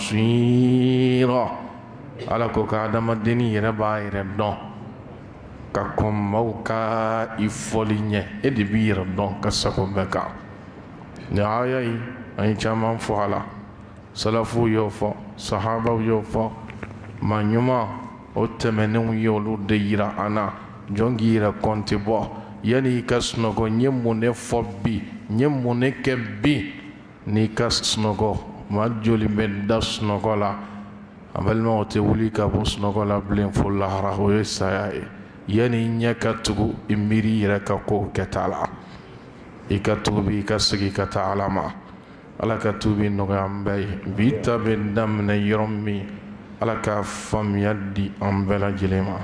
basira ala ko ka adamadeni yɛrɛ b'a yɛrɛ dɔn ka kɔn maaw ka i fɔli ɲɛ e de b'i yɛrɛ dɔn ka sago bɛɛ kan nin aya yi an ye caman fɔ a la salafu y'o fɔ sahabaw y'o fɔ maa ɲuman o tɛmɛnenw y'olu de yira an na jɔn k'i yɛrɛ kɔnte bɔ yanni i ka sunɔgɔ n ye mun de fɔ bi n ye mun de kɛ bi n'i ka sunɔgɔ maa joli bɛ da sunɔgɔ la a balimaw tɛ wuli ka bɔ sunɔgɔ la bilen fo lahara o ye saya ye yanni i ɲɛ ka tugu i miiri i yɛrɛ ka kow kɛta la i ka tuubi i ka segin ka taa Ala ma Ala ka tuubi nɔgɔya an bɛɛ ye bi ta bɛ daminɛ yɔrɔ min Ala ka faamuya di an bɛɛ lajɛlen ma.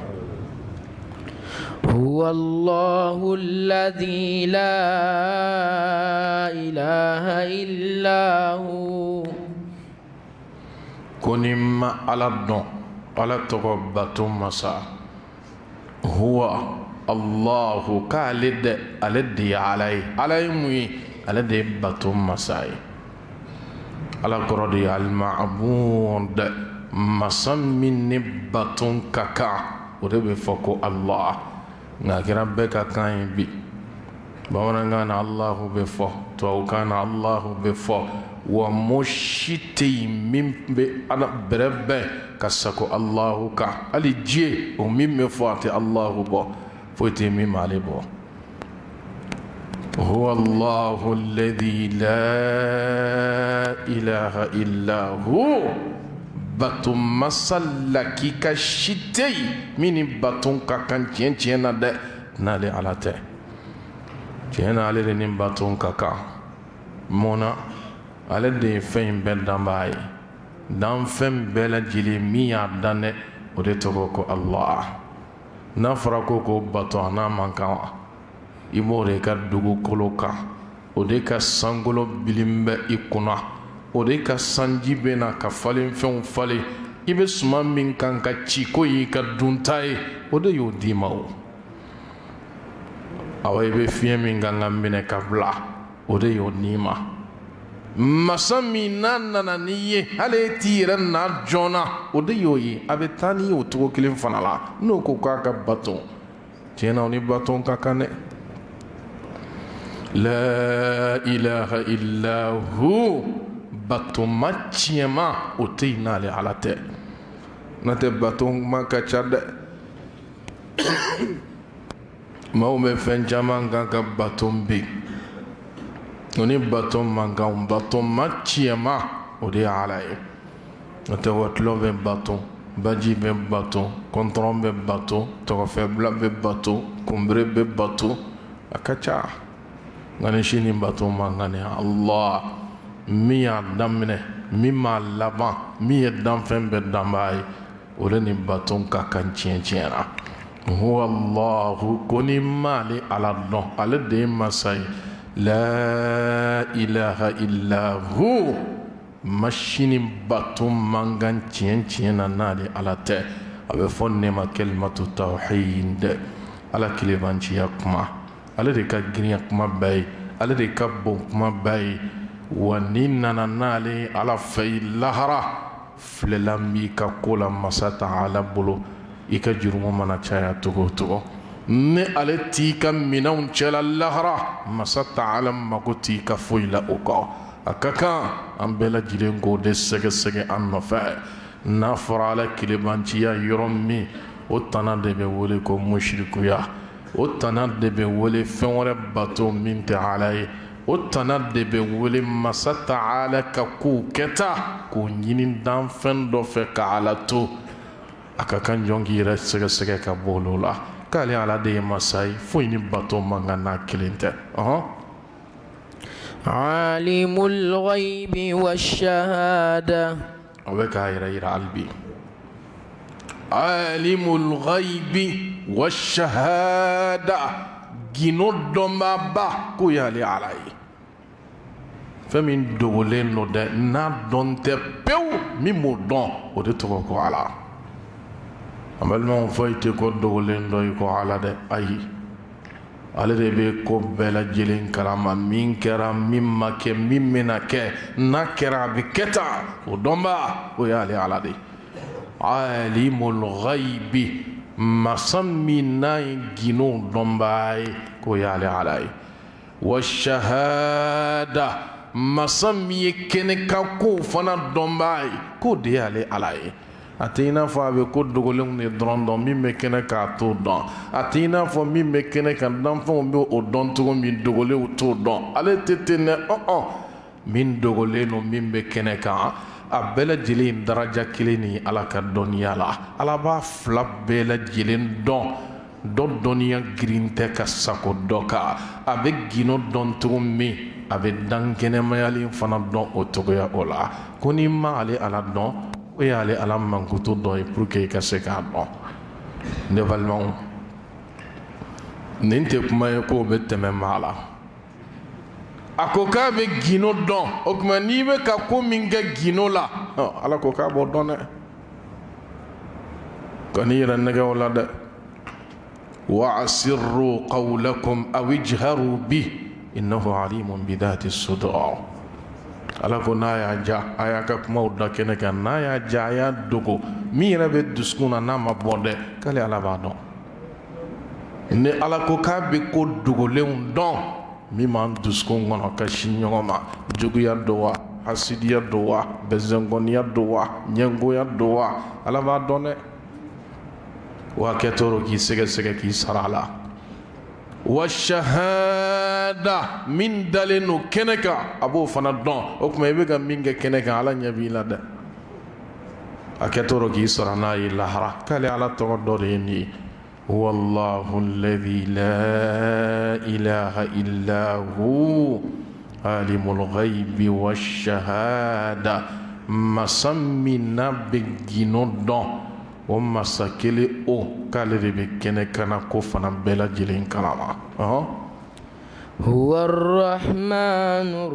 هو الله الذي لا إله إلا هو كونما على الدون على تقبة مسا هو الله كالد الذي عليه مي الذي بتم مساي على قرضي المعبود مسمين بتم كاكا وربي فوق الله ناكرا بك كاين بي بمعنى الله بفو تو كان الله بفو ومشيتي من أنا بربع كسكو الله كا علي جي ومن مفاتي الله بو فوتي من مالي بو هو الله الذي لا إله إلا هو batun masalaki ka shitei mini batun ka kan cien na de nale alate cien ale de nin batun ka kan mona ale de fen ben dambai dan fen bela jili miya dane o de togo ko Allah na fara ko ko batun na mankan imo de ka dugu koloka o de ka sangolo bilimbe ikuna o de ka sanji bena ka falen fɛnw falen i bɛ suma min kan ka ci ko y'i ka dunta ye o de y'o d'i ma o awa i bɛ fiɲɛ min kan ka minɛ ka bila o de y'o d'i ma masa min n'a nana n'i ye hali e t'i yɛrɛ na joona o de y'o ye a bɛ taa n'i ye o cogo kelen fana la n'o ko k'a ka baton tiɲɛna o ni baton ka kan dɛ la ilaha illa hu batoma tiɲɛma o tɛ yen n'ale ala tɛ n'o tɛ batoma ka ca dɛ maaw bɛ fɛn caman kan ka baton bɛ o ni baton man kan batoma tiɲɛma o de ye ala ye n'o tɛ wɔtulɔ bɛ baton baji bɛ baton kɔntɔrɔn bɛ baton tɔgɔfɛbila bɛ baton kunbere bɛ baton a ka ca nka ni sini baton man kan ni Allah min y'a daminɛ min m'a laban min ye danfɛn bɛɛ danbaa ye o de ni baton ka kan tiɲɛ tiɲɛ na huwa Allahu ko ni m'ale ala dɔn ale de ye masa ye la ilaha illa hu masini baton man kan tiɲɛ tiɲɛ na n'ale ala tɛ a bɛ fɔ ne ma kalimatu tawhid ala kelebanciya kuma ale de ka girinya kuma bɛɛ ye ale de ka bon kuma bɛɛ ye wa ni nana n'ale ala fɛ i lahara filelan b'i ka ko la masa ta'ala bolo i ka jurumu mana caya togo o togo ni ale t'i ka minɛnw cɛla lahara masa ta'ala mago t'i ka foyi la o kɔ a ka kan an bɛɛ lajɛlen k'o de sɛgɛsɛgɛ an nɔfɛ n'a fɔra ala kelebanciya yɔrɔ min o tana de bɛ wele ko mushrikuya o tana de bɛ wele fɛn wɛrɛ bato min tɛ ala ye o tana de bɛ wele masa ta'ala ka kow kɛta k'o ɲini danfɛn dɔ fɛ ka ala to a ka kan jɔn k'i yɛrɛ sɛgɛsɛgɛ ka bɔ olu la k'ale ala de ye masa ye foyi ni bato man kan n'a kelen tɛ alimul ghaibi wash-shahada a bɛ k'a yɛrɛ yira hali bi alimul ghaibi wash-shahada gino dɔnbaba k'o y'ale ala ye fɛn min dogolen don dɛ n'a dɔn tɛ pewu min b'o dɔn o de tɔgɔ ko ala an balimaw foyi tɛ ko dogolen dɔ i ko ala dɛ ayi ale de bɛ ko bɛɛ lajɛlen kalama min kɛra min ma kɛ min bɛna kɛ n'a kɛra a bɛ kɛ tan o dɔnba o y'ale ala de alimul ghaibi masa min n'a ye gindo dɔnba ye k'o y'ale ala ye wa shahada masa min ye kɛnɛ ka kow fana dɔnba ye k'o de y'ale ala ye a tɛ i n'a fɔ a bɛ ko dogolenw de dɔrɔn dɔn min bɛ kɛnɛ k'a t'o dɔn a tɛ i n'a fɔ min bɛ kɛnɛ kan danfɛnw bɛ o dɔn cogo min dogolenw t'o dɔn ale tɛ ten dɛ min dogolen don min bɛ kɛnɛ kan a bɛɛ lajɛlen daraja kelen ni ala ka dɔnniya la ala b'a fila bɛɛ lajɛlen dɔn dɔ dɔnniya girin tɛ ka sago dɔ kan a bɛ gindo dɔn cogo min a bɛ dan kɛnɛmayalen fana dɔn o cogoya o la ko n'i ma ale ala dɔn o y'ale ala mankutu dɔ ye pour que i ka se k'a dɔn ne balimaw nin tɛ kuma ye k'o bɛ tɛmɛ maa la a ko k'a bɛ gindo dɔn o tuma n'i bɛ ka ko min kɛ gindo la ala ko k'a b'o dɔn dɛ ka n'i yɛrɛ nɛgɛ o la dɛ wa asirru qawlakum aw ijharu bi innahu alimun bidhati sudur ala ko n'a y'a ja a y'a ka kumaw da kɛnɛ kan n'a y'a ja a y'a dogo min yɛrɛ bɛ dusukun na n'a ma bɔ dɛ k'ale ala b'a dɔn ni ala ko k'a bɛ ko dogolenw dɔn min b'an dusukun kɔnɔ ka sin ɲɔgɔn ma juguya don wa hasidiya don wa bɛnsɛnkɔniya don wa ɲɛngoya don wa ala b'a dɔn dɛ wa kɛtɔ k'i sɛgɛsɛgɛ k'i sara a la wa shahada min dalen no kɛnɛ kan a b'o fana dɔn o tuma i bɛ ka min kɛ kɛnɛ kan ala ɲɛ b'i la dɛ a kɛtɔ k'i sara n'a ye lahara k'ale ala tɔgɔ dɔ de ye nin ye wallahu alladhi la ilaha illa hu alimul ghaibi wash shahada masa min n'a bɛ gindo dɔn o masa kelen o k'ale de bɛ kɛnɛ kana ko fana bɛɛ lajɛlen kalama huwa arrahmanu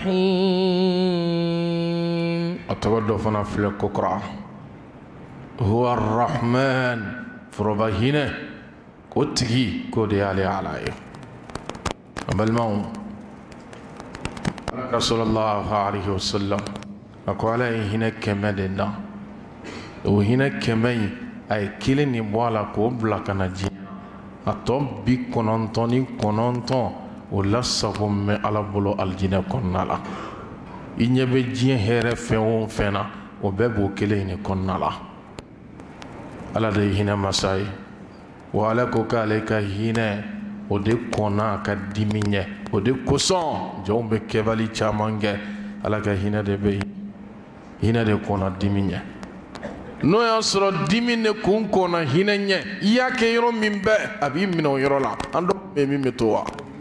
rrahim a tɔgɔ dɔ fana filɛ kokura huwa arrahman foroba hinɛ o tigi k'o de y'ale ala ye a balimaw alaka sallallahu alaihi wasallam a ko ala ye hinɛ kɛmɛ de da o hinɛ kɛmɛ in a ye kelen ni bɔ a la k'o bila ka na diɲɛ a tɔ 99 o lasago mɛ ala bolo alijinɛ kɔnɔna la i ɲɛ bɛ diɲɛ hɛrɛ fɛn o fɛn na o bɛɛ b'o kelen in de kɔnɔna la ala de ye hinɛ masa ye wa ala ko k'ale ka hinɛ o de kɔnna a ka dimi ɲɛ o de kosɔn jɔnw bɛ kɛbali caman kɛ ala ka hinɛ de bɛ hinɛ de kɔnna dimi ɲɛ n'o y'a sɔrɔ dimi de kun kɔnna hinɛ ɲɛ i y'a kɛ yɔrɔ min bɛɛ a b'i minɛ o yɔrɔ la an dɔ bɛ min bɛ to wa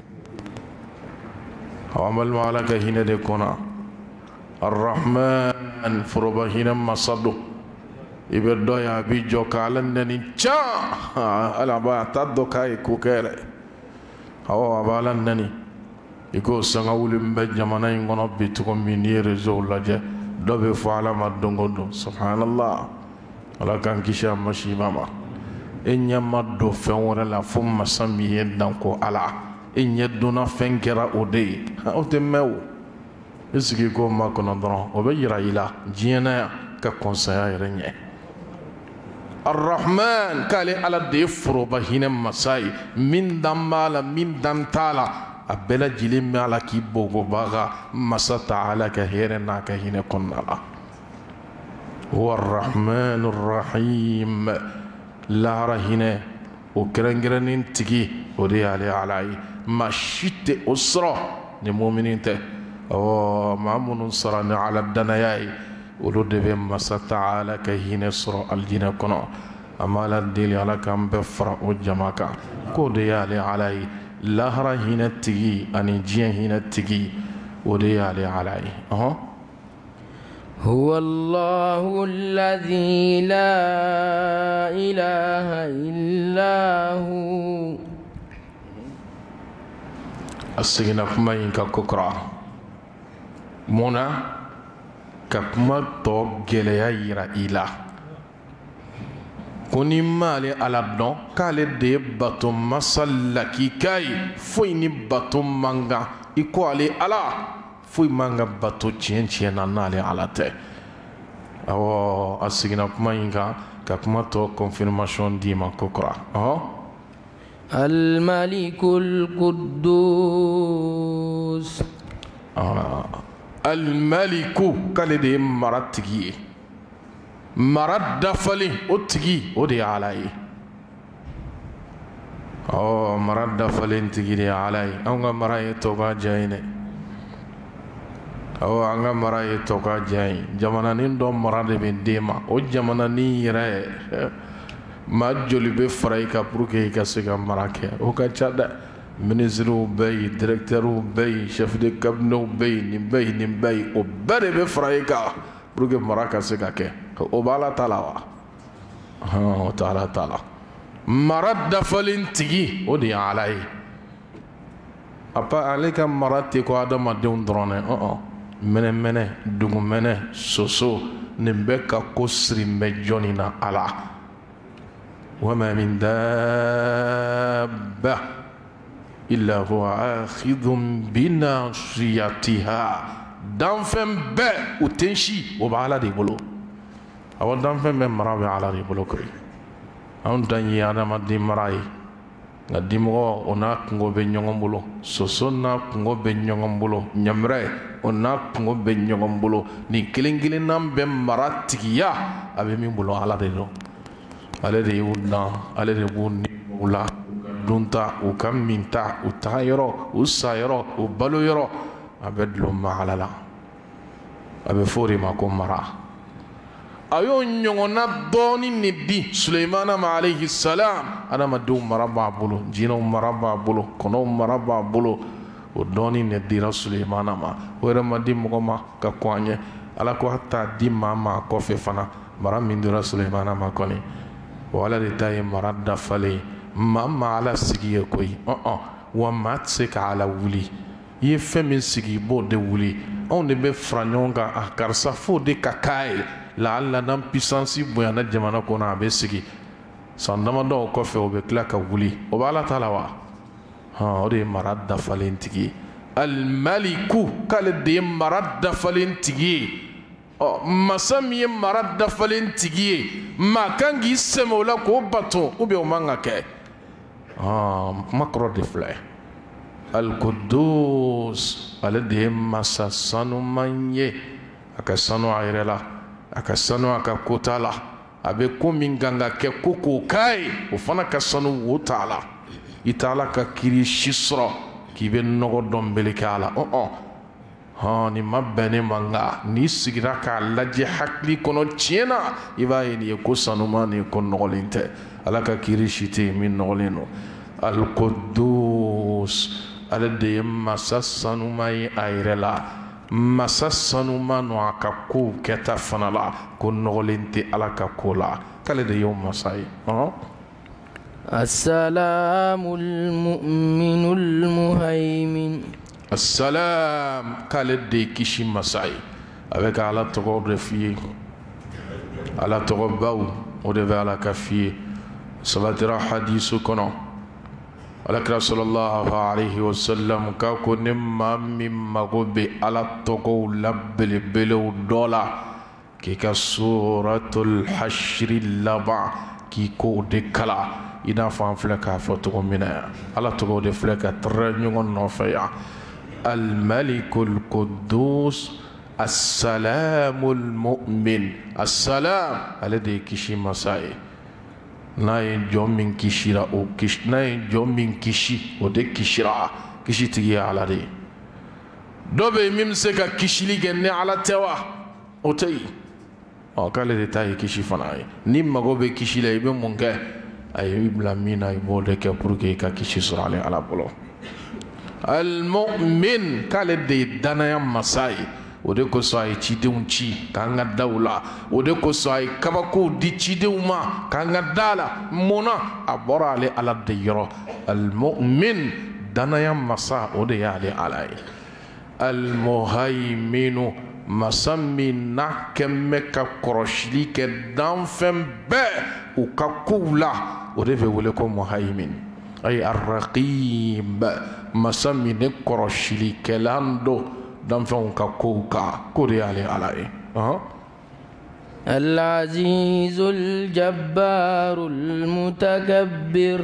an balima ala ka hinɛ de kɔnna arrahman foroba hinɛ masa don i bɛ dɔ ye a b'i jɔ k'ala nɛni can ala b'a ta dɔ k'a ye ko kɛ yɛrɛ awɔ a b'ala nɛni i ko sanga wuli min bɛ jamana in kɔnɔ bi cogo min n'i ye réseau lajɛ dɔ bɛ fɔ ala ma don o don subhanallah ala k'an kisi a masiba ma e ɲɛ ma don fɛn wɛrɛ la fo masa min ye dan ko ala e ɲɛ donna fɛn kɛra o de ye o tɛ mɛn o i sigi ko ma kɔnɔ dɔrɔn o bɛ yira i la diɲɛ na yan ka kɔnsaya yɛrɛ ɲɛ arrahman k'ale ala de ye foroba hinɛ masa ye min dan b'a la min dan t'a la a bɛɛ lajɛlen bɛ ala k'i bogobaga masa ta ala ka hɛrɛ n'a ka hinɛ kɔnɔna la warrahmanu rahim lahara hinɛ o kɛrɛnkɛrɛnnen tigi o de y'ale ala ye maa si tɛ o sɔrɔ ni mumini tɛ awɔ maa minnu sɔrɔ ni ala danaya ye olu de bɛ masa ta ala ka hinɛ sɔrɔ alijinɛ kɔnɔ an b'a la deli ala k'an bɛɛ fara o jama kan k'o de y'ale ala ye lahara hinɛ tigi ani diɲɛ hinɛ tigi o de y'ale ala ye هو الله الذي لا إله إلا هو أسينا كما ينكا كوكرا مونا كما تو جليا يرا إله koni male ala don kale de bato masallaki kai foi ni bato manga iko ale ala foi manga bato cien na nale ala te awo asigina kuma inga ka kuma to confirmation di ma kokra الملك القدوس الملك kale de maratigi marad dafali otigi odi alai marad dafali tigi de alai anga maraye toga jaine anga maraye toga jain jamana nin do marade be dema o jamana ni yere ma joli be faray ka pour que ka se ka marake o ka chada ministre ou bay directeur ou bay chef de cabinet ou bay ni bay o bare be faray ka pour que maraka se ka ke o bala talawa o taala marad dafalin tigi o di alai apa alika marati ko adama de drone mene dugu mene soso nimbeka ko srimbe jonina ala وما من دابة إلا هو آخذ بناصيتها دانفن بي وتنشي وبعلا دي بلو أو دانفن بي مرابي على دي بلو كري أون داني آدم دي مراي ngadi mo ona kungo be nyongom bulo sosona kungo be nyongom bulo nyamre ona kungo be nyongom bulo ni kilingili nam be maratiya abe mi bulo ala de do ale de yuna ale de bunni ula dunta u kaminta u tayro u sayro u balu yoro abedlu ma alala abe fori ma ko mara ayo nyongona doni ni di Sulaiman alayhi salam ana madu maraba bulu jino maraba bulu kono maraba bulu o doni ne di Sulaiman ma wera madi mugoma ka kwanye ala ko hatta di mama ko fe fana mara min dura Sulaiman ma koni wala de tay marada fale mama ala sigi koy wa matse ka ala wuli ye femi sigi bo de wuli on de be franyonga akarsa fo de kakai la alla nam puissance boyana jamana ko na be sigi sandama do ko fe o be klaka wuli o bala talawa o de marada fale tigi al maliku kale de marada fale tigi masami marada falen tigi ma kangi semola ko bato ube o manga ke makro de fle al qudus alade masasanu manye akasanu ayrela akasanu akakotala abe ko minganga ke koko kai o fana kasanu wotala itala ka kiri shisra kibe nogo dombele kala ni mabene manga ni sigira ka laje hakli kono tiena ibaye ni ko sanuma ni ko nolinte alaka kirishite min nolino al qudus alade masassanuma ayrela masassanuma no akaku keta fanala ko nolinte alaka kola kale de yom masai السلام المؤمن المهيمن السلام قال دي كيشي مساي avec ala togo refié ala togo baw o de ala kafi salatira hadithu kono ala kra sallallahu alayhi wa sallam ka ko nimma mimma gobe ala togo labbel belo dola ki ka suratul hashr laba ki ko de kala ida fa fleka foto mina ala togo de fleka tre ngon no faya الملك القدوس السلام المؤمن السلام الذي كشي مساي ناي جومين كشيرا او كش ناي جومين كشي او دي كشيرا كشي تيجي على دي دوبي ميمسكا كشيلي جن على توا او تي قال دي تاي كشي فناي نيم مغوبي كشي لا يبي مونغا اي بلا مينا يبودك بوركي كا كشي سر على بولو المؤمن قال دي دانا مساي ودي كو ساي تشيدون تشي كانغا داولا ودي كو ساي كباكو دي تشيدوما كانغا دالا مونا ابورا على الديرو المؤمن دانا مسا ودي علي المهيمن masa min n'a kɛ mɛ ka kɔrɔsili kɛ danfɛn bɛɛ u ka kow la o de bɛ wele ko muhaimin ay arraqib masa min ne kɔrɔsilikɛlan do danfɛnw ka kow kan k'o de y'ale ala ye العزيز الجبار المتكبر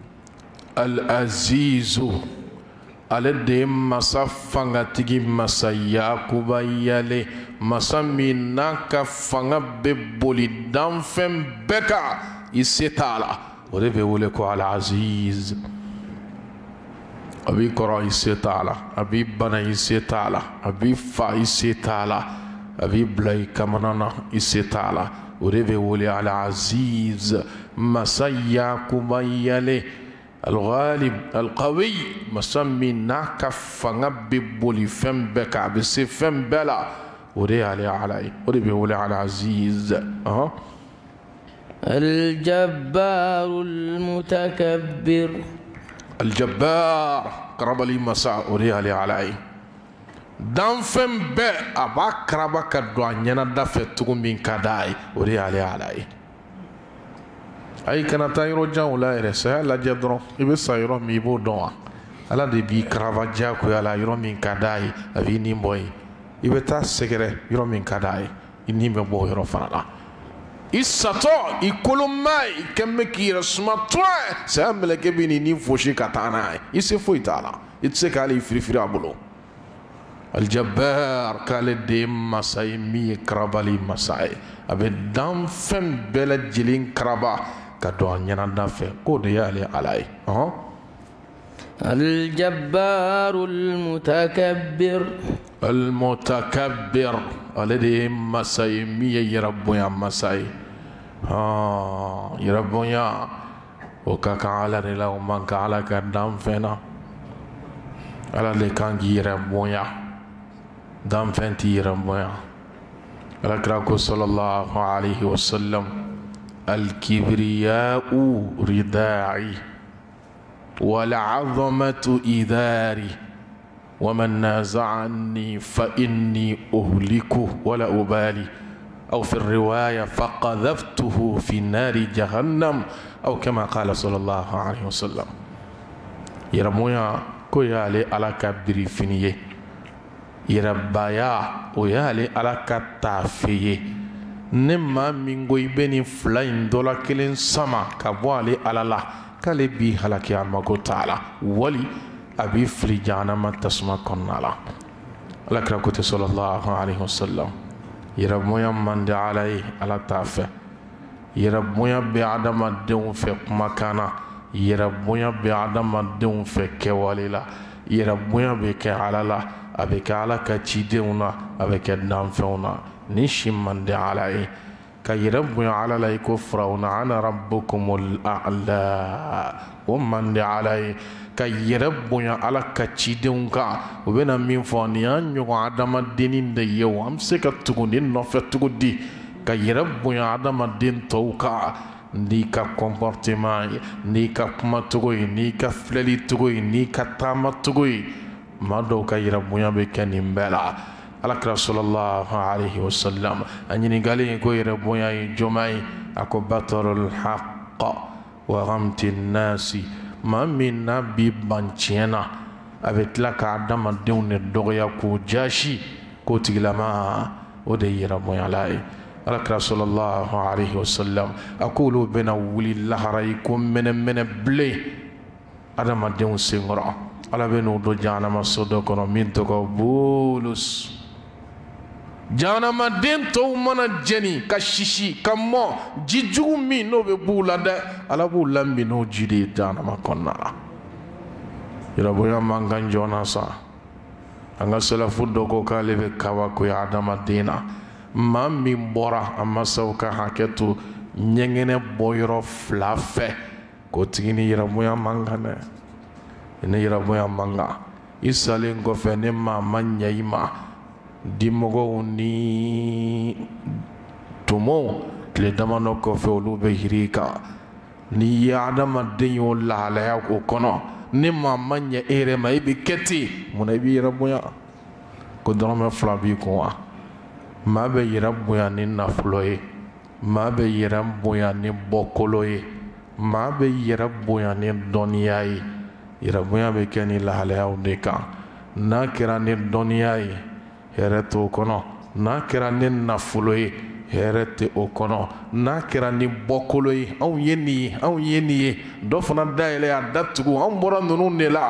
العزيز ale de ye masa fangatigi masa yakubayale masa min n'a ka fanga bɛ boli danfɛn bɛɛ kan i se t'a la o de bɛ wele ko al-aziz a b'i kɔrɔ i se t'a la a b'i bana i se t'a la a b'i fa i se t'a la a b'i bila i kamana na i se t'a la o de bɛ wele al-aziz masa yakubayale الغالب القوي مسمى ناك فنغ ببولي فم بكا بسي فم بلا وري علي وري بيولي على عزيز الجبار المتكبر الجبار قرب لي مساء وري علي دام فم ب ابا كربا كدوان ينا دفتو من كداي وري علي ay kana ta yɔrɔ jan la yɛrɛ saya lajɛ dɔrɔn i bɛ sa yɔrɔ min i b'o dɔn wa ala de b'i karaba diyagoya la yɔrɔ min ka d'a ye a b'i nin bɔ yen i bɛ taa sɛgɛrɛ yɔrɔ min ka d'a ye i nin bɛ bɔ o yɔrɔ fana la i satɔ i kolonma i kɛn bɛ k'i yɛrɛ suma tɔɛ saya mɛlɛkɛ bɛ nin nin fosi ka taa n'a ye i se foyi t'a la i tɛ se k'ale firifiri a bolo aljabar k'ale de ye masa ye min ye karabali masa ye a bɛ danfɛn bɛɛ lajɛlen karaba كدوان ينادى في كود يالي علي الجبار المتكبر المتكبر الذي مساي مي يربو يا مساي يربو يا وكاك على لو من على كدام فينا على اللي كان يربو يا دام فنتي يربو يا على كراكو صلى الله عليه وسلم الكبرياء رداعي والعظمة إذاري ومن نازعني فإني أهلكه ولا أبالي أو في الرواية فقذفته في نار جهنم أو كما قال صلى الله عليه وسلم يرمويا كويالي على كبري فينيه يربايا ويالي على كتافيه ne maa min ko i bɛ nin fila in dɔ la kelen sama ka bɔ ale ala la k'ale b'i halaki a mago t'a la wali a b'i fili jahanama tasuma kɔnɔna la alakira ko ten sallallahu alaihi wasallam yɛrɛbonya man di ala ye ala t'a fɛ yɛrɛbonya bɛ adamadenw fɛ kumakan na yɛrɛbonya bɛ adamadenw fɛ kɛwale la yɛrɛbonya bɛ kɛ ala la a bɛ kɛ ala ka cidenw na a bɛ kɛ danfɛnw na ni si man di ala ye ka yɛrɛ bonya ala la i ko firawuna ana rabbukumul a'la o man di ala ye ka yɛrɛ bonya ala ka cidenw kan u bɛna min fɔ nin y'an ɲɔgɔn adamadennin de ye o an bɛ se ka tugu nin nɔfɛ cogo di ka yɛrɛ bonya adamaden tɔw kan n'i ka comportement ye n'i ka kumacogo ye n'i ka filɛli cogo ye n'i ka taamacogo ye maa dɔw ka yɛrɛ bonya bɛ kɛ nin bɛɛ la alakira sallallahu alaihi wasallam a ɲininkali ko yɛrɛ bonya ye jɔnma ye a ko batarul haqq wa ghamti nasi maa min n'a bi ban tiɲɛ na a bɛ tila ka adamadenw de dɔgɔya k'o jasi k'o tigilama o de ye yɛrɛ bonyala ye alakira sallallahu alaihi wasallam a ko olu bɛna wuli lahara i ko mɛnɛmɛnɛ bilen adamadenw senkɔrɔ ala bɛ n'u don jahanama so dɔ kɔnɔ min tɔgɔ bulus jahanamaden tɔw mana jɛni ka sisi ka mɔ ji jugu min n'o bɛ b'u la dɛ ala b'u lamin n'o ji de ye jahanama kɔnɔna la yɛrɛbonya man kan joona sa an ka salafu dɔ ko k'ale bɛ kabakoya adamaden na maa min bɔra a masaw ka hakɛ to ɲɛgɛnɛ bɔyɔrɔ fila fɛ k'o tigi ni yɛrɛbonya man kan dɛ ne yɛrɛbonya man kan i salen kɔfɛ ne maa ma ɲɛ i ma dimɔgɔw ni tomow tile damadɔ kɔfɛ olu bɛ hiri i kan n'i ye adamaden y'o lahalaya o kɔnɔ ne maa ma ɲɛ e yɛrɛ ma i bɛ kɛ ten munna i b'i yɛrɛ bonya ko dɔrɔmɛ fila b'i kun wa ما بيرب يعني نفلوي ما بيرب يعني بوكلوي ما بيرب يعني دنياي يربويا بكني لحالها وديكا ناكراني دنياي هرتو كنو ناكراني نفلوي هرتي اوكونو ناكراني بوكلوي او يني دفنا دايلي ادتو ام بران نونيلا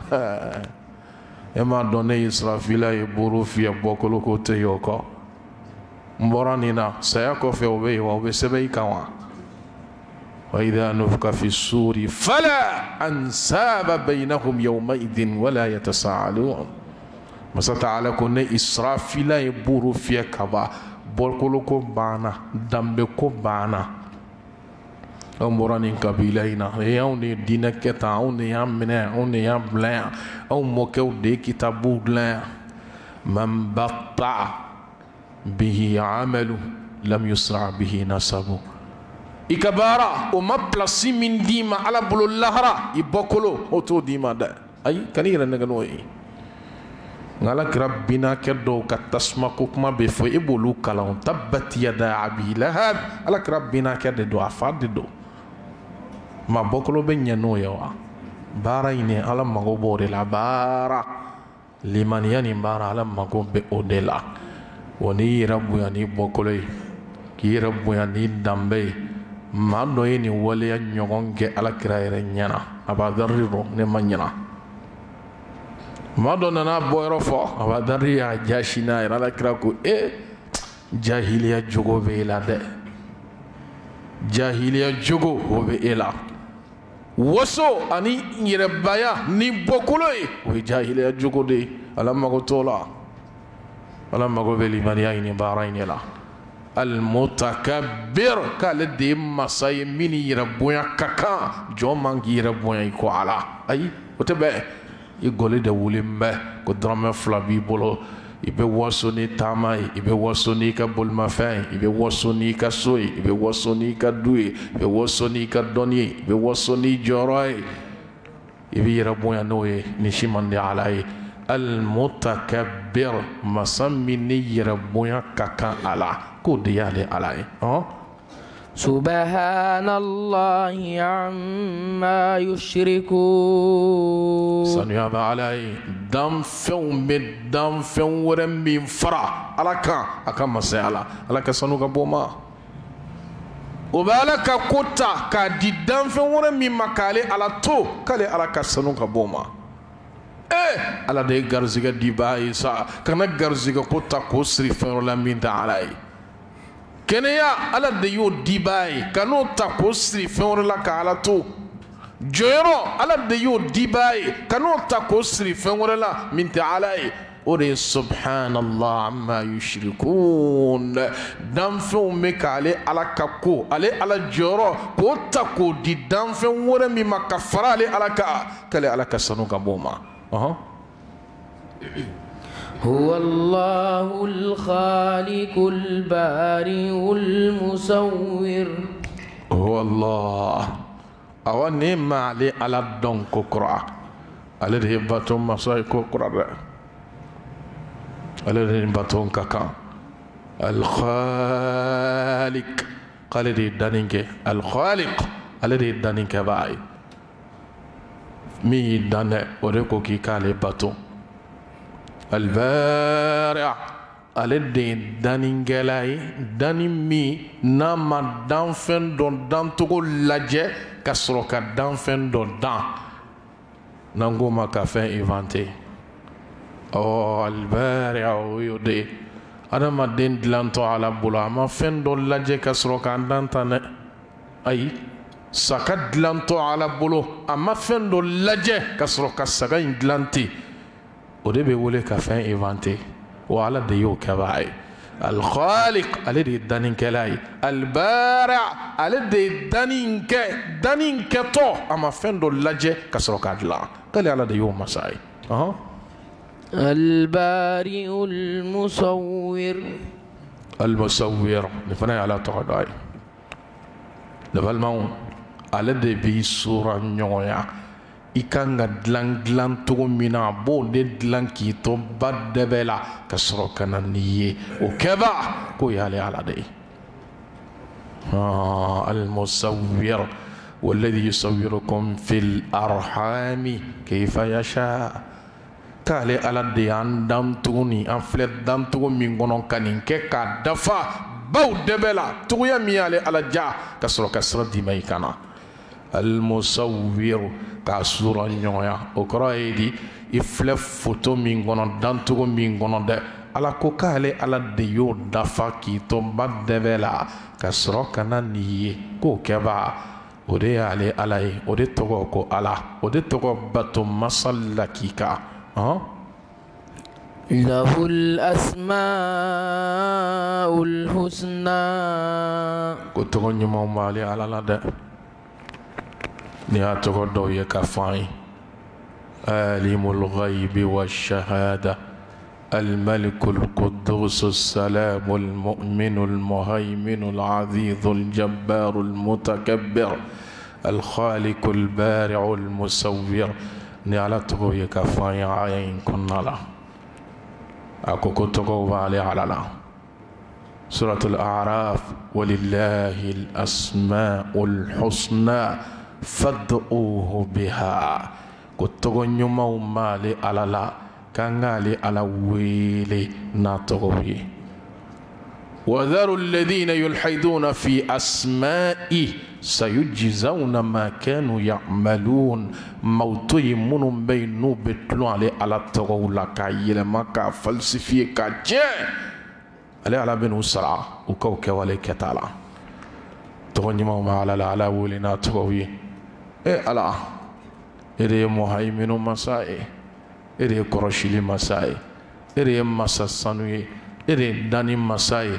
اما دوني اسرافيل يبورو في بوكلو كوتي يوكو مبرانينا سيكو في وبي وبسبي كوا وإذا نفخ في الصور فلا أنساب بينهم يومئذ ولا يتساءلون مساتعالى كن إسرافيل يبورو في كوا بوكلوكو بانا دمبكو بانا أمورانين كبيلينا يوني دينك كتاوني يامنا أوني يامبلا أو موكو دي كتابو بلا من بطع به عمل لم يسرع به نسبه إكبارا وما بلاسي من ديما على بلو اللهرة يبوكلو أوتو ديما دا أي كنيرا نغنوي نالك ربنا كدو كتسمى كوكما بفو إبولو كلاون تبت يدا عبي لهب عليك ربنا كدو أفاد دو ما بوكلو بنيانو يوا بارا إني على مغو بوري لا بارا لمن يعني بارا على مغو بأودلا وني ربو يعني بوكلوي كي ربو يعني دامبي ما دويني وليا نيونجي على كرايري نيانا أبا دريرو نما نيانا ما دوننا بويرو فو أبا دريا جاشينا على كراكو جاهلية جوغو بيلا دي جاهلية جوغو بيلا وسو أني يربايا ني بوكولوي وي جاهلية جوغو دي ألما قطولا ألما قبلي مريايني بارايني لا المتكبر قال دي مساي مني يربويا كاكا جو مانجي يربويا يكو على أي وتبع يقول ده ولمبه قدرم فلابي بولو ibe wasoni tamai ibe wasoni ka bolmafai ibe wasoni ka soy ibe wasoni ka duye ibe wasoni ka doni ibe wasoni joroi ibe raboya noye nishimande alai المتكبر مسميني يربويا كاكا على كوديالي علي سبحان الله عما يشركون سنيابا علي دم فيوم ورمي فرع على كا أكا مسألة على كسنوك بوما وبالك كوتا كدي دم فيوم ورمي مكالي على تو كالي على كسنوك بوما على دي غرزيغا ديباي سا كنا غرزيغا كوتا كوسري فيوم من علي كنيا على ديو ديباي كانوا تاكوسري فيور لا كالاتو جيرو على ديو ديباي كانوا تاكوسري فيور لا من تعالى وري سبحان الله عما يشركون دم فيو ميكالي على كاكو على جيرو كوتاكو دي دم فيور مي مكفر على كا كالي على كسنو كبوما هو الله الخالق البارئ المصور هو الله أواني ما علي على الدون كوكرا على الهباتون مساي كوكرا على الهباتون كاكا الخالق قال لي دانينك الخالق على لي دانينك باي مي دانه وريكو كي كالي باتون البارع الذي دانينجلاي دانيمي نما دانفن دون دان تقول لاجه كسروكا دانفن دون دان نانغو ما كافين ايفانتي او البارع ويودي انا ما دين دلانتو على بولا ما فين دون لاجه كسروكا دان تان اي سكا دلانتو على بولو اما فين دون لاجه كسروكا سكا دلانتي ودبي ولي كافين ايفانتي وعلى ديو كباي الخالق الذي دانين كلاي البارع الذي دانين كتو اما فندو لاجي كسرو كادلا قال على ديو مساي البارئ المصور نفني على تقداي دبل ماو الذي بي صورة نيويا ikanga dlan to mina bo de dlan ki to badebela kasro kana niye o keba ko yale ala de المصور والذي يصوركم في الأرحام كيف يشاء kale ala de an dantuguni an filɛ dantugu min kɔnɔ ka nin kɛ k'a dafa baw dɛbɛ la tuguya min y'ale ala ja ka sɔrɔ ka sira d'i ma i kana almusawwir k'a sura ɲɔgɔnya o kɔrɔ ye di i filɛ foto min kɔnɔ dantugu min kɔnɔ dɛ ala ko k'ale ala de y'o dafa k'i to ba dɛbɛ la ka sɔrɔ ka na nin ye k'o kɛba o de y'ale ala ye o de tɔgɔ ko ala o de tɔgɔ bato masa lakika له الأسماء الحسنى كتغو نيمو مالي على لا ده نيا تغو دو يكفاي عالم الغيب والشهادة الملك القدوس السلام المؤمن المهيمن العزيز الجبار المتكبر الخالق البارع المصور نيا تغو يكفاي عين كنا لا أكو تغو بالي على لا سورة الأعراف ولله الأسماء الحسنى فادعوه بها كتغو نيمو مالي على لا كانغالي على ويلي ناتغوي وذروا الذين يلحدون في أسمائه سيجزون ما كانوا يعملون موتي من بينو بتلو على تغولا كايل ما كا فلسفي كاجي على بنو سرع وكوكا ولي كتالا تغني ما على ولينا تغوي إيه على إيه مهيمن مسائي إيه كرشيلي مسائي إيه مساسانوي إيه داني مسائي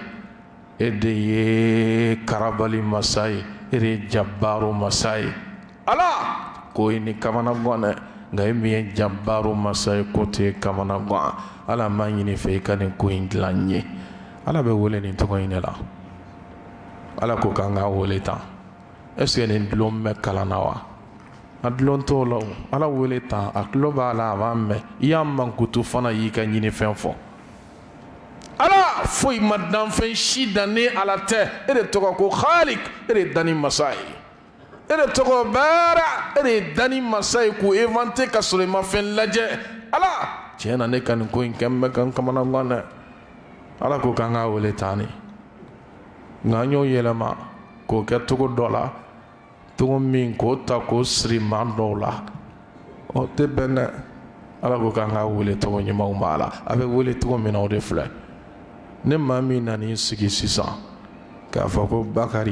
إيه كرابالي مسائي إيه جبارو مسائي على كويني كمان أبغانا غايمي جبارو مسائي كوتي كمان أبغانا على ما يني فيكاني كوين دلاني على بقولني تقولين لا على كوكانا وليتا أسيني دلوم مكالاناوا أدلون تولو على وليتا أكلوبا على وامي يامن كتو فانا يكا يني فنفو على فوي مدام فين شيداني على تي إذا تقول خالق إذا داني مساي إذا تقول بارع إذا داني مساي كو إيفانتي كسوليما فين لجي على جينا نكان كوين كم كمان الله ala ko kan ka wele tani nganyo yelema ko ke tugo dola tugo min ko ta ko sri man dola o te bene ala ko kan ka wele tugo nyima umala abe wele tugo min o de fle ne mami nani sigi sisa ka fa ko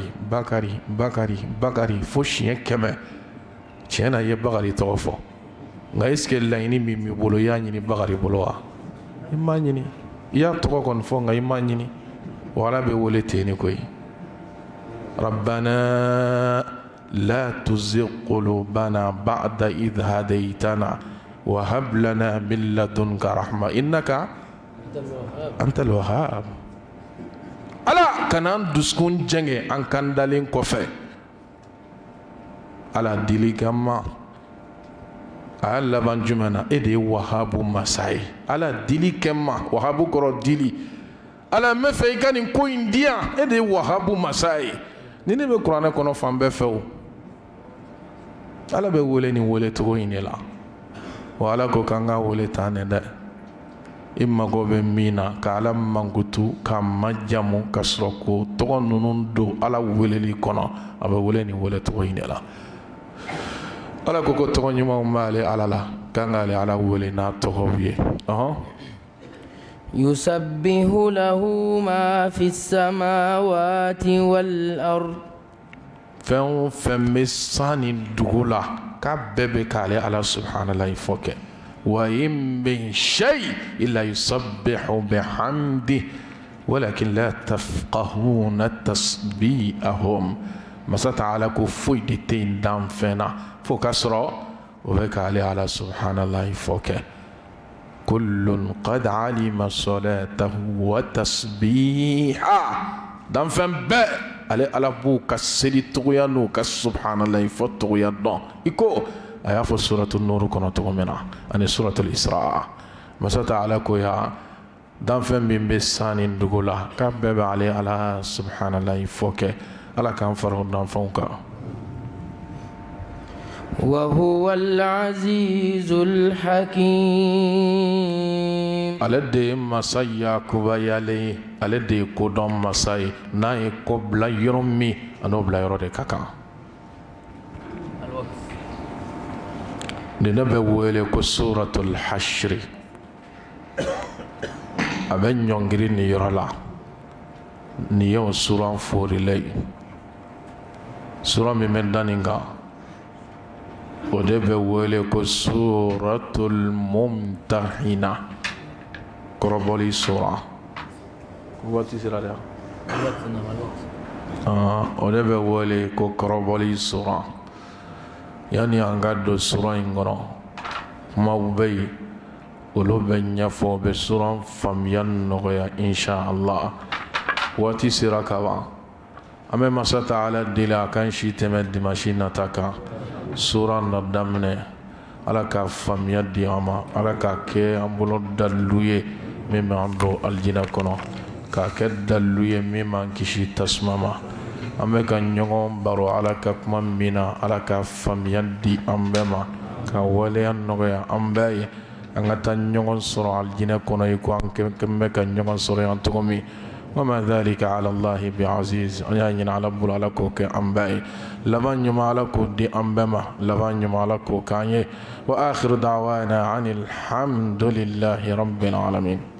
bakari fo chien keme chien ye bakari to fo nga eske la ini mi bolo ya nyini bakari bolo wa imanyini يا تقول فوق يمانيني ولا بيقول تاني كوي ربنا لا تزغ قلوبنا بعد إذ هديتنا وهب لنا من لدنك رحمة إنك أنت الوهاب ألا كان دسكون جنگي أن كان دالين كوفي ألا ديلي كما ala ban jumana ede wahabu masai ala dili kema wahabu koro dili ala mefe ikani ko india ede wahabu masai ni ne be qur'an kono fambe few ala be wole ni wole to inela wala ko kanga wole tane da imma go be mina kala mangutu kam majamu kasroko to nunun do ala wole li kono abe wole ni wole to inela ala ko ko to nyuma male ala la kangale ala wole na to hoye يسبح له ما في السماوات والأرض فمسان دولا كبب كالي على سبحان الله فوق وإن من شيء إلا يسبح بحمده ولكن لا تفقهون تسبيحهم مسات على كفوي دين دام فينا فكسرة وبكالي على سبحان الله فوق كل قد علم صلاته وتسبيحه دام فين على بو كسري تغيانو كسبحان الله فتغيان دون إكو أيافو سورة النور كنا تغمنا أن سورة الإسراء مسات على كويا دام فم بين بسان دغولا كبب عليه على سبحان الله فوك على كان فرح دام فوق وهو العزيز الحكيم alade masaya kubayale alade kodon masai na ko bla yoromi ano bla yorode kaka de nabe wele ko suratul hashr aben nyongiri ni yorola ni yo suran forile sura mi mendaninga o de be wele ko suratul mumtahina koroboli sura wati sira da o de be wele ko koroboli sura yani anga do sura ingoro mawbay olo be nyafo be sura famyan no ya insha Allah wati sira kawa ame masata ala dila kan shi temed dimashina taka sura nadamne ala ka famiya di ama ala ka ke ambulo daluye meme ando aljina kono ka ke daluye meme kishi tasmama ame ka nyogon baro ala ka kuma mina ala ka famiya di ambema ka wale annoya ambaye angata nyogon soro aljina kono iko anke kemme ka nyogon soro antomi وما ذلك على الله بعزيز يعني على بول على كوك أمباي لبان يمالكو دي أمبما لبان يمالكو كاني وآخر دعوانا عن الحمد لله رب العالمين.